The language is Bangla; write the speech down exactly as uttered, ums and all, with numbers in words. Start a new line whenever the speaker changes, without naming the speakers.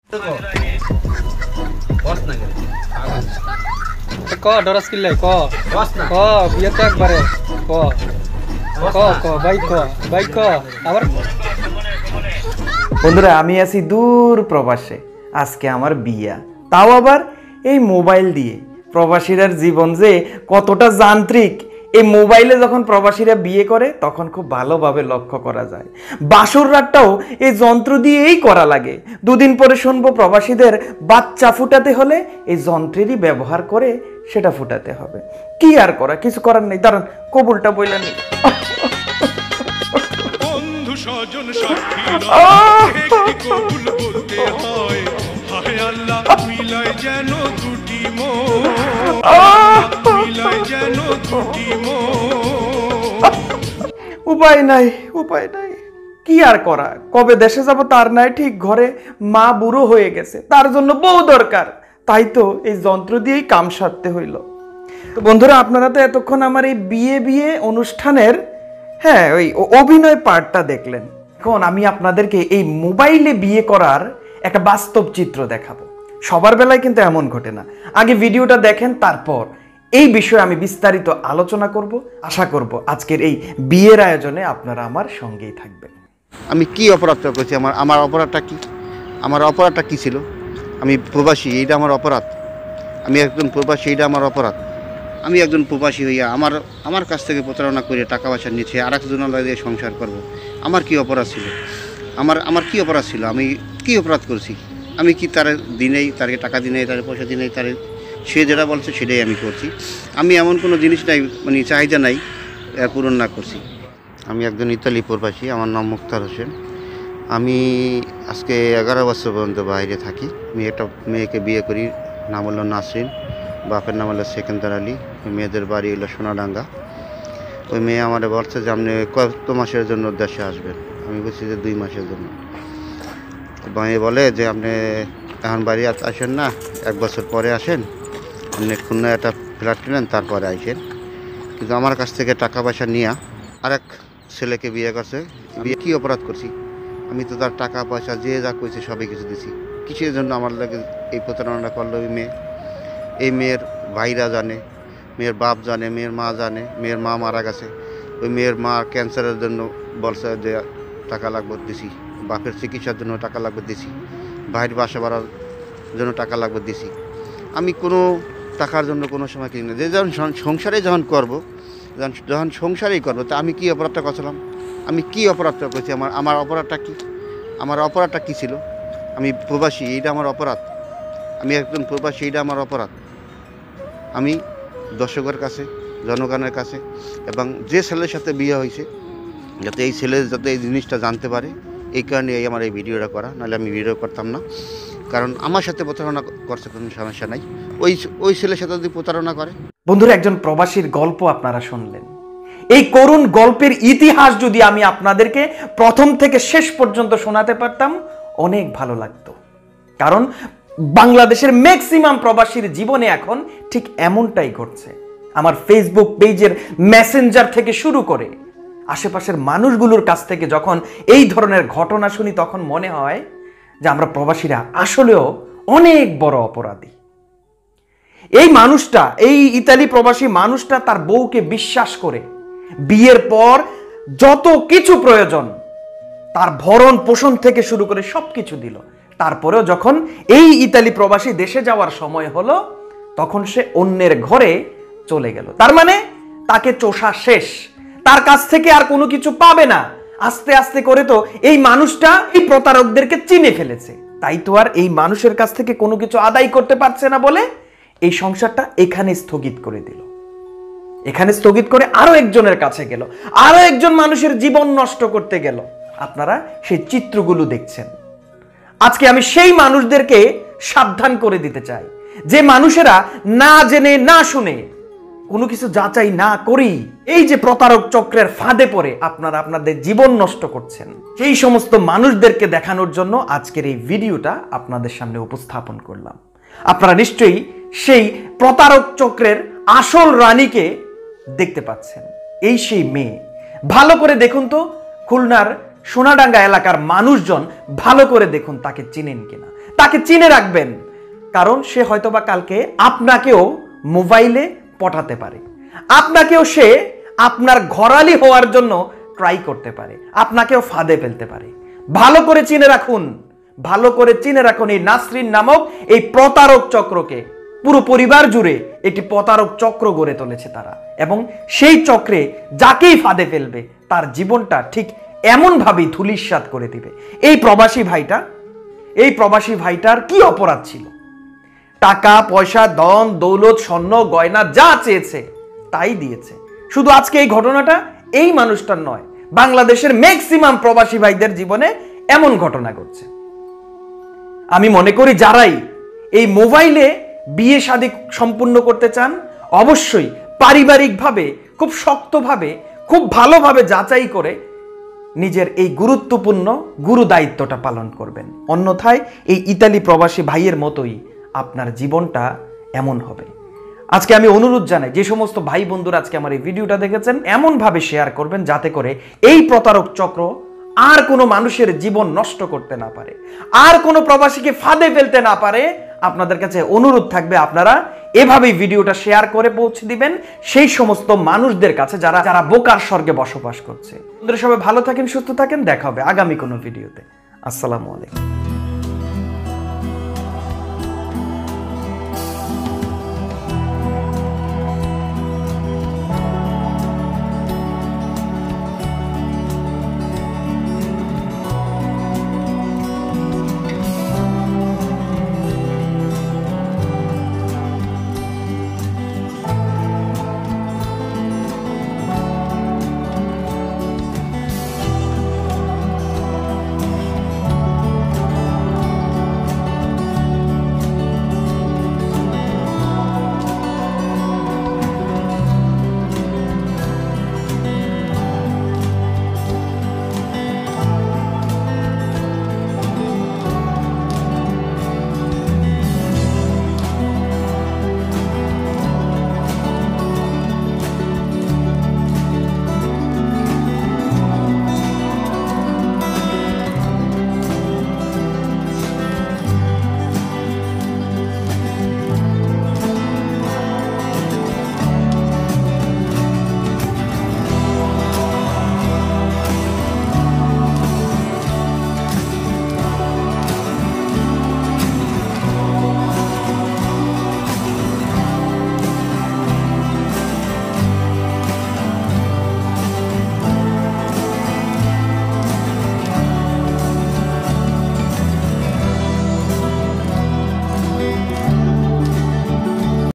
ক ডরাস কিল্লাই ক ক বিয়ে তো একবারে ক ক ক ভাই ক ভাই ক আবার
বন্ধুরা আমি আছি দূর প্রবাসে, আজকে আমার বিয়া, তাও আবার এই মোবাইল দিয়ে। প্রবাসীদের জীবন যে কতটা যান্ত্রিক, এই মোবাইলে যখন প্রবাসীরা বিয়ে করে তখন খুব ভালোভাবে লক্ষ্য করা যায়। বাসর রাতটাও এই যন্ত্র দিয়েই করা লাগে। দুদিন পরে শুনবো প্রবাসীদের বাচ্চা ফুটাতে হলে এই যন্ত্রেরই ব্যবহার করে সেটা ফুটাতে হবে। কি আর করা, কিছু করার নেই। দাঁড়ান কবুলটা বইলেন।
বন্ধু স্বজন সাথী কবুল বলতে হয়, হায় আল্লাহ মিলায় যেন দুটি মন, মিলায় যেন দুটি মন।
উপায় নাই, উপায় নাই, কি আর করা। কবে দেশে যাব তার নাই ঠিক, ঘরে মা বুড়ো হয়ে গেছে, তার জন্য বউ দরকার। তাই তো এই যন্ত্র দিয়েই কাম সারতে হইল। তো বন্ধুরা আপনারা তো এতক্ষণ আমার এই বিয়ে বিয়ে অনুষ্ঠানের হ্যাঁ ওই অভিনয় পার্টটা দেখলেন। এখন আমি আপনাদেরকে এই মোবাইলে বিয়ে করার একটা বাস্তব চিত্র দেখাবো। সবার বেলায় কিন্তু এমন ঘটে না। আগে ভিডিওটা দেখেন, তারপর এই বিষয়ে আমি বিস্তারিত আলোচনা করব। আশা করব আজকের এই বিয়ের আয়োজনে আপনারা আমার সঙ্গেই থাকবেন।
আমি কি অপরাধটা করেছি? আমার আমার অপরাধটা কি? আমার অপরাধটা কি ছিল? আমি প্রবাসী, এইটা আমার অপরাধ। আমি একজন প্রবাসী, এইটা আমার অপরাধ। আমি একজন প্রবাসী হইয়া আমার আমার কাছ থেকে প্রতারণা করে টাকা পয়সা নিচ্ছে আর একজন দিয়ে সংসার করব। আমার কি অপরাধ ছিল? আমার আমার কি অপরাধ ছিল? আমি কি অপরাধ করেছি? আমি কি তার দিনেই তাকে টাকা দিনেই তার পয়সা দিনেই তার সে যেটা বলছে সেটাই আমি করছি। আমি এমন কোনো জিনিস নাই, মানে চাহিদা নাই পূরণ না করছি। আমি একজন ইতালি প্রবাসী, আমার নাম মুক্তার হোসেন। আমি আজকে এগারো বছর পর্যন্ত বাইরে থাকি। আমি একটা মেয়েকে বিয়ে করি, নাম হলো নাসরিন, বাপের নাম হলো সেকেন্দার আলী, মেয়েদের বাড়ি হলো সোনাডাঙ্গা। ওই মেয়ে আমার বলছে যে আপনি কত মাসের জন্য দেশে আসবেন? আমি বলছি যে দুই মাসের জন্য। মেয়ে বলে যে আপনি এখন বাড়ি আসেন না, এক বছর পরে আসেন, আপনি খুলনা একটা ফ্ল্যাট কিনেন তারপরে আসেন। কিন্তু আমার কাছ থেকে টাকা পয়সা নিয়ে আর এক ছেলেকে বিয়ে করছে। বিয়ে কী অপরাধ করছি? আমি তো তার টাকা পয়সা যে যা করেছে সবই কিছু দিছি। কিসের জন্য আমার লাগে এই প্রতারণা করলো ওই মেয়ে? এই মেয়ের ভাইরা জানে, মেয়ের বাপ জানে, মেয়ের মা জানে। মেয়ের মা মারা গেছে, ওই মেয়ের মা ক্যান্সারের জন্য বলছে যে টাকা লাগবে দিছি, বাপের চিকিৎসার জন্য টাকা লাগবে দিছি, ভাইয়ের বাসা বাড়ার জন্য টাকা লাগবে দিছি। আমি কোনো টাকার জন্য কোনো সময় কিনি না। যে যখন সংসারে যখন করবো, যখন যখন সংসারেই করবো, তা আমি কী অপরাধটা করছিলাম? আমি কি অপরাধটা করেছি? আমার আমার অপরাধটা কি? আমার অপরাধটা কী ছিল? আমি প্রবাসী, এইটা আমার অপরাধ। আমি একজন প্রবাসী, এইটা আমার অপরাধ। আমি দর্শকের কাছে, জনগণের কাছে এবং যে ছেলের সাথে বিয়ে হয়েছে, যাতে এই ছেলে যাতে এই জিনিসটা জানতে পারে, এই কারণে এই আমার এই ভিডিওটা করা। নাহলে আমি ভিডিও করতাম না, কারণ আমার সাথে প্রতারণা করছে কোনো সমস্যা নাই। ওই ওই ছেলের সাথে যদি প্রতারণা করে।
বন্ধুরা একজন প্রবাসীর গল্প আপনারা শুনলেন। এই করুণ গল্পের ইতিহাস যদি আমি আপনাদেরকে প্রথম থেকে শেষ পর্যন্ত শোনাতে পারতাম অনেক ভালো লাগতো। কারণ বাংলাদেশের ম্যাক্সিমাম প্রবাসীর জীবনে এখন ঠিক এমনটাই ঘটছে। আমার ফেসবুক পেজের মেসেঞ্জার থেকে শুরু করে আশেপাশের মানুষগুলোর কাছ থেকে যখন এই ধরনের ঘটনা শুনি, তখন মনে হয় যে আমরা প্রবাসীরা আসলেও অনেক বড় অপরাধী। এই মানুষটা, এই ইতালি প্রবাসী মানুষটা তার বউকে বিশ্বাস করে বিয়ের পর যত কিছু প্রয়োজন, তার ভরণ পোষণ থেকে শুরু করে সবকিছু দিল। তারপরেও যখন এই ইতালি প্রবাসী দেশে যাওয়ার সময় হলো, তখন সে অন্যের ঘরে চলে গেল। তার মানে তাকে চোষা শেষ, তার কাছ থেকে আর কোনো কিছু পাবে না। আস্তে আস্তে করে তো এই মানুষটা এই প্রতারকদেরকে চিনে ফেলেছে। তাই তো আর এই মানুষের কাছ থেকে কোনো কিছু আদায় করতে পারছে না বলে এই সংসারটা এখানে স্থগিত করে দিল। এখানে স্থগিত করে আরো একজনের কাছে গেল, আরো একজন মানুষের জীবন নষ্ট করতে গেল। আপনারা সেই চিত্রগুলো দেখছেন। আজকে আমি সেই মানুষদেরকে সাবধান করে দিতে চাই, যে মানুষেরা না জেনে না শুনে কোনো কিছু যাচাই না করেই এই যে প্রতারক চক্রের ফাঁদে পড়ে আপনারা আপনাদের জীবন নষ্ট করছেন, সেই সমস্ত মানুষদেরকে দেখানোর জন্য আজকের এই ভিডিওটা আপনাদের সামনে উপস্থাপন করলাম। আপনারা নিশ্চয়ই সেই প্রতারক চক্রের আসল রানীকে দেখতে পাচ্ছেন। এই সেই মেয়ে। ভালো করে দেখুন তো, খুলনার সোনাডাঙ্গা এলাকার মানুষজন ভালো করে দেখুন তাকে চিনেন কিনা। তাকে চিনে রাখবেন, কারণ সে হয়তোবা কালকে আপনাকেও মোবাইলে পটাতে পারে, আপনাকেও সে আপনার ঘরালি হওয়ার জন্য ট্রাই করতে পারে, আপনাকেও ফাঁদে ফেলতে পারে। ভালো করে চিনে রাখুন, ভালো করে চিনে রাখুন এই নাসরিন নামক এই প্রতারক চক্রকে। পুরো পরিবার জুড়ে একটি প্রতারক চক্র গড়ে তুলেছে তারা, এবং সেই চক্রে যাকেই ফাঁদে ফেলবে তার জীবনটা ঠিক এমন ভাবেই ধূলিসাৎ করে দিবে। এই প্রবাসী ভাইটা এই প্রবাসী ভাইটার কি অপরাধ ছিল? টাকা পয়সা, ধন দৌলত, স্বর্ণ গয়না যা চেয়েছে তাই দিয়েছে। শুধু আজকে এই ঘটনাটা এই মানুষটার নয়, বাংলাদেশের ম্যাক্সিমাম প্রবাসী ভাইদের জীবনে এমন ঘটনা ঘটছে। আমি মনে করি যারাই এই মোবাইলে বিয়ে শাদী সম্পূর্ণ করতে চান, অবশ্যই পারিবারিকভাবে খুব শক্তভাবে খুব ভালোভাবে যাচাই করে নিজের এই গুরুত্বপূর্ণ গুরু দায়িত্বটা পালন করবেন। অন্যথায় এই ইতালি প্রবাসী ভাইয়ের মতোই আপনার জীবনটা এমন হবে। আজকে আমি অনুরোধ জানাই, যে সমস্ত ভাই বন্ধুরা আজকে আমার এই ভিডিওটা দেখেছেন, এমনভাবে শেয়ার করবেন যাতে করে এই প্রতারক চক্র আর কোনো মানুষের জীবন নষ্ট করতে না পারে, আর কোনো প্রবাসীকে ফাঁদে ফেলতে না পারে। আপনাদের কাছে অনুরোধ থাকবে আপনারা এভাবেই ভিডিওটা শেয়ার করে পৌঁছে দিবেন সেই সমস্ত মানুষদের কাছে যারা যারা বোকার স্বর্গে বসবাস করছে। আপনারা সবাই ভালো থাকেন, সুস্থ থাকেন, দেখা হবে আগামী কোনো ভিডিওতে। আসসালামু আলাইকুম।